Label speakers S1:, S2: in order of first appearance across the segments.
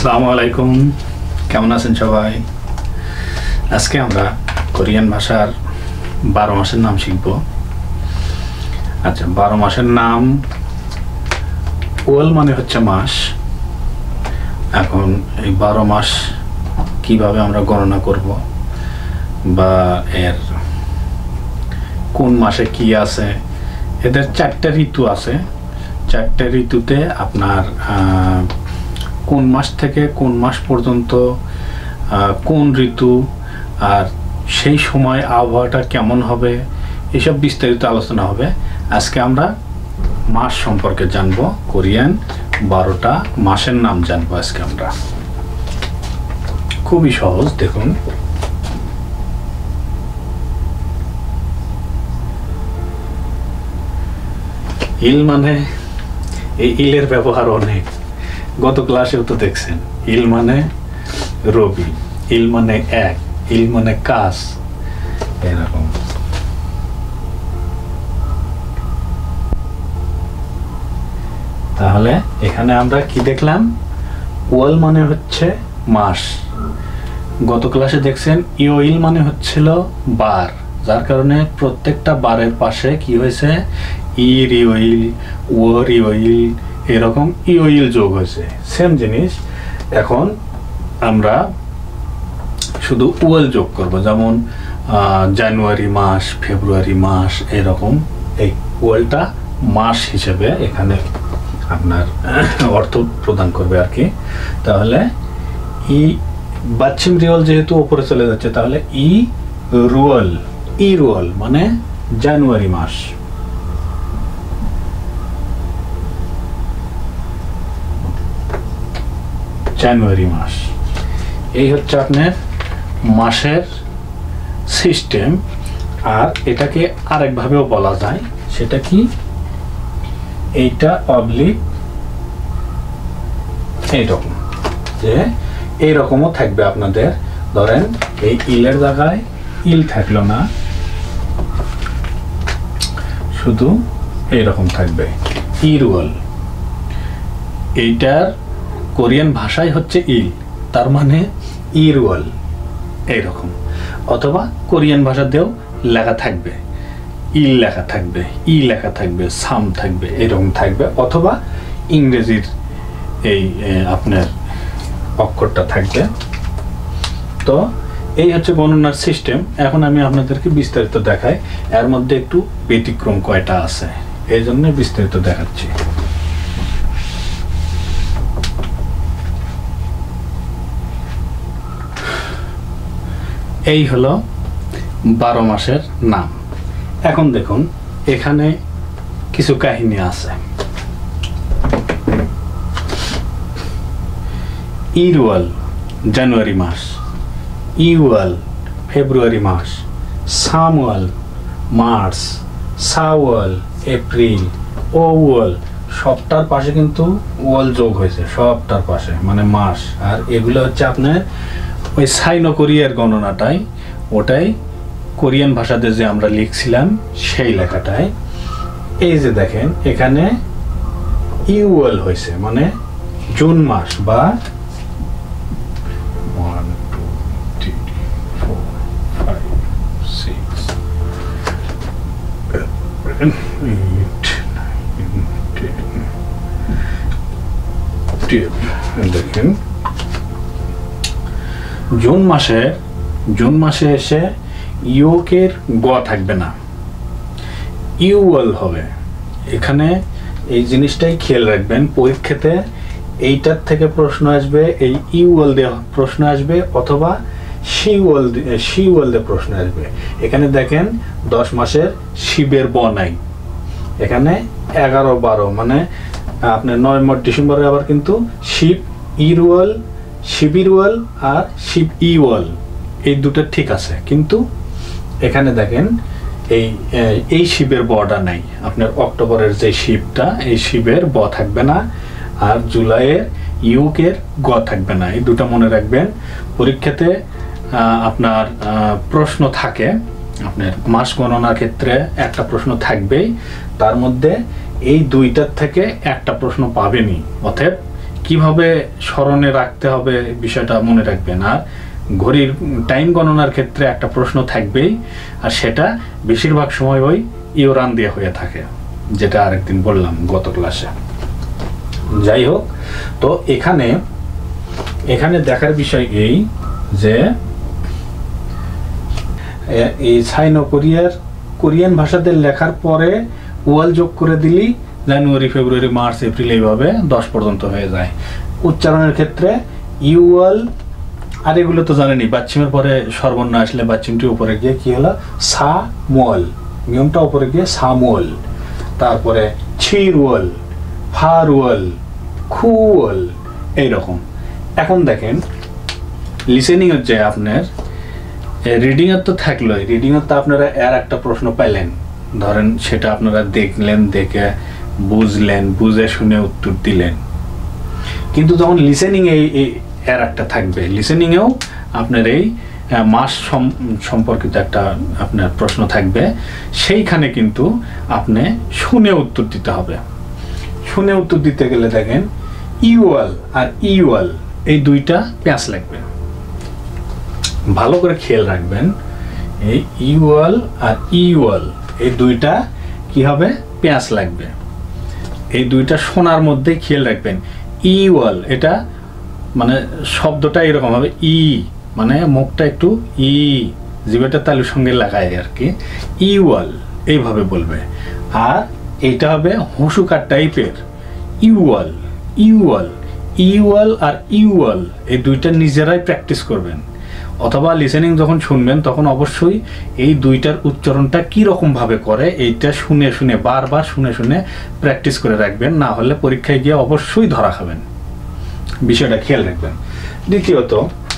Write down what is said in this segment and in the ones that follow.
S1: আসসালামু আলাইকুম, কেমন আছেন সবাই? আজকে আমরা কোরিয়ান ভাষার 12 মাসের নাম শিখব। আচ্ছা, 12 মাসের নাম। ওয়াল মানে হচ্ছে মাস। এখন এই 12 মাস কিভাবে আমরা গণনা করব, বা এর কোন মাসে কি আছে, এদের 4টা ঋতু আছে। 4টা ঋতুতে আপনার কোন মাস থেকে কোন মাস পর্যন্ত কোন ঋতু, আর সেই সময় আবহাওয়াটা কেমন হবে, এসব বিস্তারিত আলোচনা হবে। আজকে আমরা মাস সম্পর্কে জানবো। কোরিয়ান 12টা মাসের নাম জানবো আজকে আমরা। খুবই সহজ, দেখুন। ইল মানে, এই ইলের ব্যবহার অনেক, গত ক্লাসেও তো দেখছেন। ইল মানে রবি, ইল মানে এক, ইল মানে কাজ, এরকম। তাহলে এখানে আমরা কি দেখলাম? ওয়াল মানে হচ্ছে মাস। গত ক্লাসে দেখছেন ইল মানে হচ্ছিল বার, যার কারণে প্রত্যেকটা বারের পাশে কি হয়েছে? ইল, ওর ইল, এরকম ইল যোগ হয়েছে। সেম জিনিস এখন আমরা শুধু ওয়াল যোগ করব, যেমন জানুয়ারি মাস, ফেব্রুয়ারি মাস, এরকম। এই ওয়ালটা মাস হিসেবে এখানে আপনার অর্থ প্রদান করবে আর কি। তাহলে ই বাচ্চিম রিওয়াল যেহেতু উপরে চলে যাচ্ছে, তাহলে ই রুয়াল মানে জানুয়ারি মাস। জানুয়ারি মাস, এই হচ্ছে আপনার মাসের সিস্টেম। আর এটাকে আরেকভাবেও বলা যায়, সেটা কি? এইটা অবলিক এইরকম, যে এইরকমও থাকবে আপনাদের। ধরেন এই ইলের জায়গায় ইল থাকলো না, শুধু এইরকম থাকবে ইরুয়াল। এইটার কোরিয়ান ভাষায় হচ্ছে ইল, তার মানে ইরুয়াল, এইরকম। অথবা কোরিয়ান ভাষাতেও লেখা থাকবে, ইল লেখা থাকবে, ই লেখা থাকবে, সাম থাকবে, এরকম থাকবে। অথবা ইংরেজির এই আপনার অক্ষরটা থাকবে। তো এই হচ্ছে গণনার সিস্টেম। এখন আমি আপনাদেরকে বিস্তারিত দেখাই। এর মধ্যে একটু ব্যতিক্রম কয়টা আছে, এই জন্য বিস্তারিত দেখাচ্ছি। এই হলো 12 মাসের নাম। এখন দেখুন, এখানে কিছু কাহিনী আছে। ইরুয়াল জানুয়ারি মাস, ইউয়াল ফেব্রুয়ারি মাস, সামওয়াল মার্চ, সাওয়াল এপ্রিল, ওয়াল সবটার পাশে কিন্তু ওয়াল যোগ হয়েছে, সবটার পাশে মানে মাস। আর এগুলো হচ্ছে আপনার ওই সাইনো কোরিয়ার গণনাটাই, ওটাই কোরিয়ান ভাষাতে যে আমরা লিখছিলাম সেই লেখাটাই। এই যে দেখেন, এখানে ইউয়াল হয়েছে, মানে জুন মাস, বা 1 2 3 4 5 6 7 8 9 10 দেখেন জুন মাসে এসে ইয়োকের গ থাকবে না, ইউয়াল হবে। এখানে এই জিনিসটাই খেয়াল রাখবেন, পরীক্ষাতে এইটার থেকে প্রশ্ন আসবে, এই ইউয়াল দিয়ে প্রশ্ন আসবে, অথবা শিওয়াল দিয়ে প্রশ্ন আসবে। এখানে দেখেন 10 মাসের শিবের ব নাই, এখানে 11 12 মানে আপনার নভেম্বর ডিসেম্বরে আবার কিন্তু শিব ইরুয়াল, শিবিরওয়াল আর শিব ইওয়াল, এই দুটো ঠিক আছে। কিন্তু এখানে দেখেন এই শিবের বটা নাই। আপনার অক্টোবরের যে শিবটা, এই শিবের ব থাকবে না, আর জুলাইয়ের ইউকের গ থাকবে না। এই দুটো মনে রাখবেন। পরীক্ষাতে আপনার প্রশ্ন থাকে, আপনার মাস গণনার ক্ষেত্রে একটা প্রশ্ন থাকবেই, তার মধ্যে এই দুইটার থেকে একটা প্রশ্ন পাবেনই। অতএব কিভাবে স্মরণে রাখতে হবে বিষয়টা মনে রাখবেন। আর ঘড়ির টাইম গণনার ক্ষেত্রে একটা প্রশ্ন থাকবেই, আর সেটা বেশিরভাগ সময় ওই ইউরান দিয়ে হয়ে থাকে, যেটা আরেকদিন বললাম গত ক্লাসে। যাই হোক, তো এখানে দেখার বিষয় এই যে এই সাইনো কোরিয়ান ভাষাতে লেখার পরে ওয়াল যোগ করে দিলি জানুয়ারি, ফেব্রুয়ারি, মার্চ, এপ্রিল এইভাবে 10 পর্যন্ত হয়ে যায়। উচ্চারণের ক্ষেত্রে ইউয়াল, আর এগুলো তো জানেনি, বাচ্চিমের পরে স্বরবর্ণ আসলে বাচ্চিমটি উপরে গিয়ে কি হলো সা মোল, নিয়মটা উপরে গিয়ে সামোল, তারপরে ছিরওয়াল, ফারওয়াল, খুওয়াল, এইরকম। এখন দেখেন লিসেনিং এর যে আপনার রিডিং এর তো থাকলোই, রিডিং এর তো আপনারা এর একটা প্রশ্ন পাইলেন, ধরেন সেটা আপনারা দেখলেন, দেখে বুঝলেন, বুঝে শুনে উত্তর দিলেন। কিন্তু যখন লিসেনিং এর একটা থাকবে, লিসেনিং এও আপনার এই মাস সম্পর্কিত একটা আপনার প্রশ্ন থাকবে, সেইখানে কিন্তু আপনি শুনে উত্তর দিতে হবে। শুনে উত্তর দিতে গেলে দেখেন ইউয়াল আর ইউয়াল এই দুইটা প্যাঁচ লাগবে, ভালো করে খেয়াল রাখবেন। এই ইউয়াল আর ইউয়াল এই দুইটা কি হবে প্যাঁচ লাগবে, এই দুইটা শোনার মধ্যে খেয়াল রাখবেন। ইওয়াল এটা মানে শব্দটা এরকম হবে, ই মানে মুখটা একটু ই জিহ্বাটা তালুর সঙ্গে লাগায় আর কি, ইওয়াল এইভাবে বলবে। আর এইটা হবে হুঁসুকার টাইপের ইওয়াল, ইওয়াল, ইওয়াল আর ইওয়াল এই দুইটা নিজেরাই প্র্যাকটিস করবেন, অথবা লিসেনিং যখন শুনবেন তখন অবশ্যই এই দুইটার উচ্চারণটা কীরকম ভাবে করে এইটা শুনে শুনে বারবার শুনে শুনে প্র্যাকটিস করে রাখবেন, না হলে পরীক্ষায় গিয়ে অবশ্যই ধরা খাবেন, বিষয়টা খেয়াল রাখবেন। দ্বিতীয়ত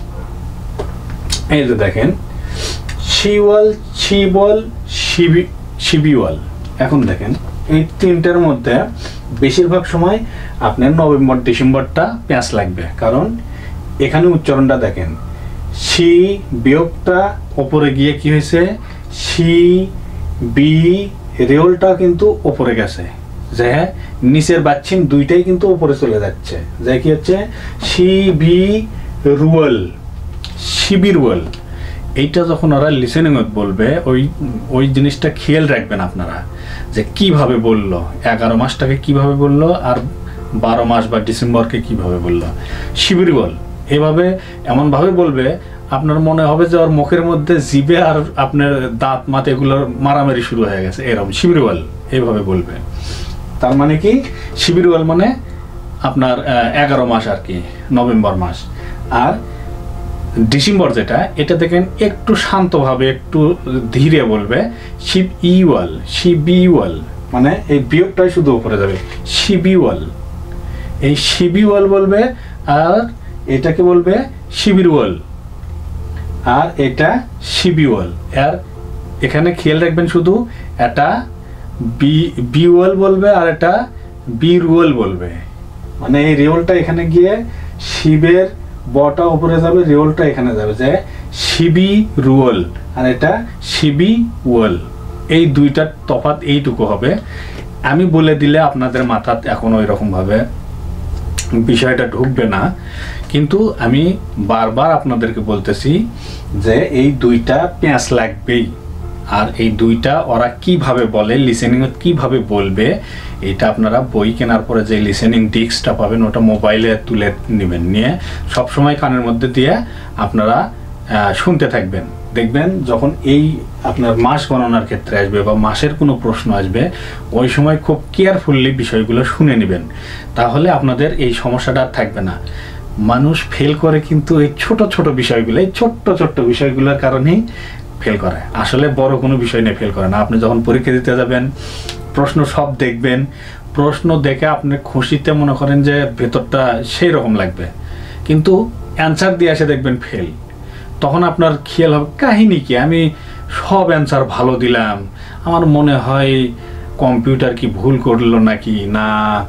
S1: এই যে দেখেন শিওয়াল, শিবল, শিবিওয়াল। এখন দেখেন এই তিনটার মধ্যে বেশিরভাগ সময় আপনার নভেম্বর ডিসেম্বরটা প্যাঁচ লাগবে, কারণ এখানে উচ্চারণটা দেখেন সি বিয়োগটা ওপরে গিয়ে কি হয়েছে, সি বি রেওলটা কিন্তু ওপরে গেছে, যে নিচের বাচ্চিম দুইটাই কিন্তু ওপরে চলে যাচ্ছে, যে কি হচ্ছে সি বি রুয়াল, শিবিরওয়াল। এইটা যখন ওরা লিসেনিং বলবে ওই জিনিসটা খেয়াল রাখবেন আপনারা, যে কিভাবে বললো, 11 মাসটাকে কিভাবে বললো আর 12 মাস বা ডিসেম্বরকে কিভাবে বললো। শিবিরওয়াল এভাবে এমনভাবে বলবে আপনার মনে হবে যে ওর মুখের মধ্যে জিভে আর আপনার দাঁত মাত এগুলোর মারামারি শুরু হয়ে গেছে, এরকম শিবিরওয়াল এইভাবে বলবে। তার মানে কি শিবিরওয়াল মানে আপনার 11 মাস আর কি, নভেম্বর মাস। আর ডিসেম্বর যেটা, এটা দেখেন একটু শান্তভাবে একটু ধীরে বলবে, শিব ইওয়াল, শিবিওয়াল মানে এই বিয়োগটাই শুধু উপরে যাবে, শিবিওয়াল, এই শিবিওয়াল বলবে, আর এটাকে বলবে শিবিরওয়াল, আর এটা শিবিওয়াল। আর এখানে খেয়াল রাখবেন শুধু এটা বিওয়াল বলবে আর এটা বিরুয়াল বলবে, মানে এই রেওলটা এখানে গিয়ে শিবের বটা উপরে যাবে, রেওলটা এখানে যাবে, যে শিবি রুয়াল আর এটা শিবি ওয়াল। এই দুইটার তফাৎ এইটুকু হবে। আমি বলে দিলে আপনাদের মাথায় এখন ওই রকম ভাবে বিষয়টা ঢুকবে না, কিন্তু আমি বারবার আপনাদেরকে বলতেছি যে এই দুইটা প্যাঁচ লাগবেই। আর এই দুইটা ওরা কিভাবে বলে, লিসেনিং কিভাবে বলবে, এটা আপনারা বই কেনার পরে যে লিসেনিং ডিস্কটা পাবেন ওটা মোবাইলে তুলে নেবেন, নিয়ে সবসময় কানের মধ্যে দিয়ে আপনারা শুনতে থাকবেন। দেখবেন যখন এই আপনার মাস গণনার ক্ষেত্রে আসবে বা মাসের কোনো প্রশ্ন আসবে, ওই সময় খুব কেয়ারফুললি বিষয়গুলো শুনে নেবেন, তাহলে আপনাদের এই সমস্যাটা আর থাকবে না। মানুষ ফেল করে কিন্তু এই ছোট ছোট বিষয়গুলো, এই ছোট্ট ছোট্ট বিষয়গুলোর কারণেই ফেল করে, আসলে বড় কোনো বিষয় নিয়ে ফেল করে না। আপনি যখন পরীক্ষা দিতে যাবেন প্রশ্ন সব দেখবেন, প্রশ্ন দেখে আপনি খুশিতে মনে করেন যে ভেতরটা সেই রকম লাগবে, কিন্তু অ্যান্সার দিয়ে এসে দেখবেন ফেল, তখন আপনার খেয়াল হবে কাহিনী কি, আমি সব অ্যান্সার ভালো দিলাম, আমার মনে হয় কম্পিউটার কি ভুল করলো নাকি না,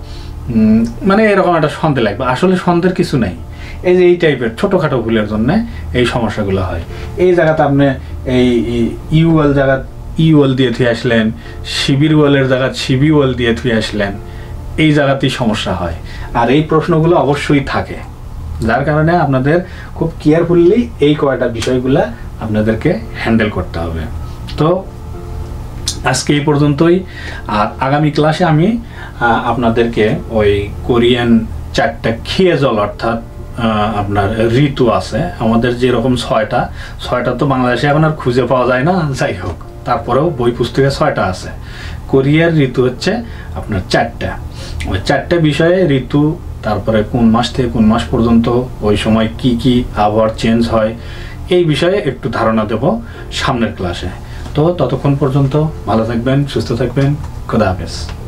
S1: মানে এরকম একটা সন্দেহ লাগবে। আসলে সন্দেহের কিছু নাই, এই যে এই টাইপের ছোটোখাটো ভুলের জন্য এই সমস্যাগুলো হয়। এই জায়গাতে আপনি এই ইউওয়াল জায়গা ইউওয়াল দিয়ে থুয়ে আসলেন, শিবির ওয়ালের জায়গা শিবি ওয়াল দিয়ে থুয়ে আসলেন, এই জায়গাতেই সমস্যা হয়। আর এই প্রশ্নগুলো অবশ্যই থাকে, যার কারণে আপনাদের খুব কেয়ারফুলি এই কয়টা বিষয়গুলা আপনাদেরকে হ্যান্ডেল করতে হবে। তো আজকে এই পর্যন্তই। আর আগামী ক্লাসে আমি আপনাদেরকে ওই কোরিয়ান 4টা খেয়ে জল, অর্থাৎ আপনার ঋতু আছে আমাদের যেরকম 6টা তো বাংলাদেশে এখন আর খুঁজে পাওয়া যায় না, যাই হোক তারপরেও বই পুস্তকে 6টা আছে। কোরিয়ার ঋতু হচ্ছে আপনার 4টা, ওই 4টা বিষয়ে ঋতু, তারপরে কোন মাস থেকে কোন মাস পর্যন্ত ওই সময় কি কি আবহাওয়ার চেঞ্জ হয়, এই বিষয়ে একটু ধারণা দেব সামনের ক্লাসে। তো ততক্ষণ পর্যন্ত ভালো থাকবেন, সুস্থ থাকবেন, খোদা হাফেজ।